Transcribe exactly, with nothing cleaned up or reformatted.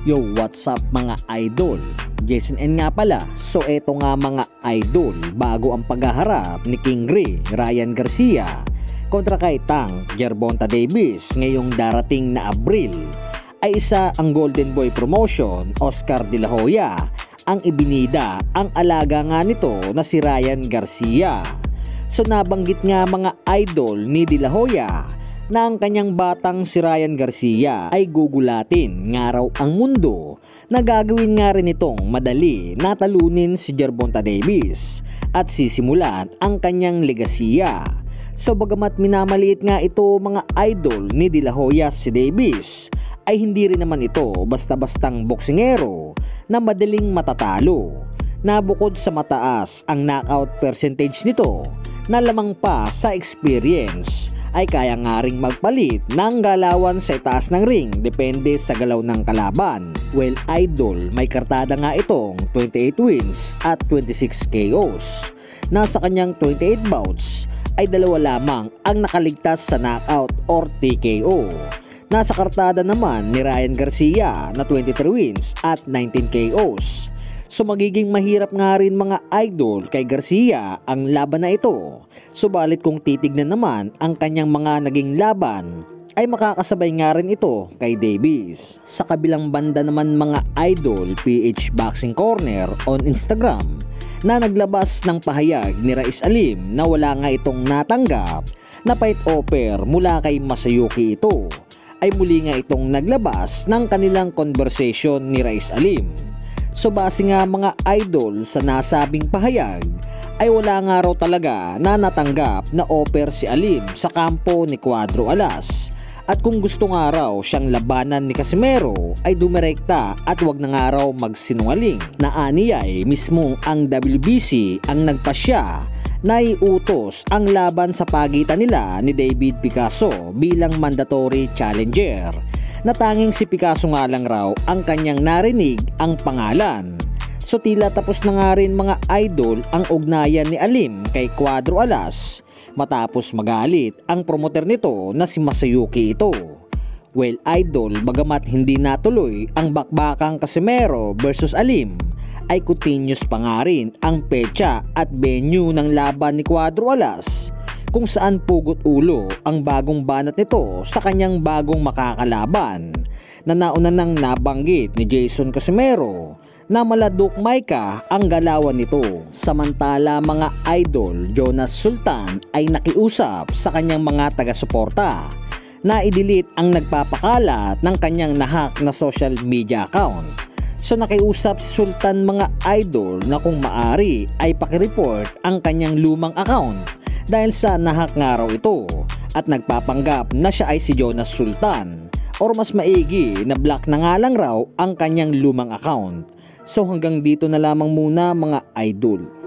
Yo, what's up mga idol? Jason N nga pala. So eto nga mga idol, bago ang paghaharap ni King Rey, Ryan Garcia kontra kay Tank Gervonta Davis ngayong darating na Abril, ay isa ang Golden Boy Promotion, Oscar De La Hoya, ang ibinida ang alaga nga nito na si Ryan Garcia. So nabanggit nga mga idol ni De La Hoya na ang kanyang batang si Ryan Garcia ay gugulatin nga raw ang mundo na gagawin nga rin itong madali na talunin si Gervonta Davis at sisimulan ang kanyang legasiya. So bagamat minamaliit nga ito mga idol ni De La Hoya si Davis, ay hindi rin naman ito basta-bastang boksingero na madaling matatalo, na bukod sa mataas ang knockout percentage nito na lamang pa sa experience, ay kaya nga ring magpalit ng galawan sa itaas ng ring depende sa galaw ng kalaban. Well idol, may kartada nga itong twenty-eight wins at twenty-six K Os. Nasa kanyang twenty-eight bouts ay dalawa lamang ang nakaligtas sa knockout or T K O. Nasa kartada naman ni Ryan Garcia na twenty-three wins at nineteen K Os. So magiging mahirap nga rin mga idol kay Garcia ang laban na ito. Subalit kung titignan naman ang kanyang mga naging laban, ay makakasabay nga rin ito kay Davis. Sa kabilang banda naman mga idol, P H Boxing Corner on Instagram na naglabas ng pahayag ni Raiz Alim na wala nga itong natanggap na fight offer mula kay Masayuki ito, ay muli nga itong naglabas ng kanilang conversation ni Raiz Alim. So base nga mga idol sa nasabing pahayag, ay wala nga raw talaga na natanggap na offer si Alim sa kampo ni Cuadro Alas. At kung gusto nga raw siyang labanan ni Casimero, ay dumirekta at wag na nga raw magsinungaling, na aniya ay mismong ang W B C ang nagpasya na iutos ang laban sa pagitan nila ni David Picasso bilang mandatory challenger, na tanging si Picasso nga lang raw ang kanyang narinig ang pangalan. So tila tapos na nga rin mga idol ang ugnayan ni Alim kay Cuadro Alas matapos magalit ang promoter nito na si Masayuki ito. Well idol, bagamat hindi natuloy ang bakbakang Casimero versus Alim, ay continuous pa nga rin ang petsa at venue ng laban ni Cuadro Alas, kung saan pugot ulo ang bagong banat nito sa kanyang bagong makakalaban, na nauna nang nabanggit ni Jason Casimero na maladuk Maika ang galawan nito. Samantala mga idol, Jonas Sultan ay nakiusap sa kanyang mga taga-suporta na i-delete ang nagpapakalat ng kanyang nahack na social media account. So nakiusap si Sultan mga idol na kung maari ay pakireport ang kanyang lumang account dahil sa nahack nga raw ito, at nagpapanggap na siya ay si Jonas Sultan, or mas maigi na block na nga lang raw ang kanyang lumang account. So hanggang dito na lamang muna mga idol.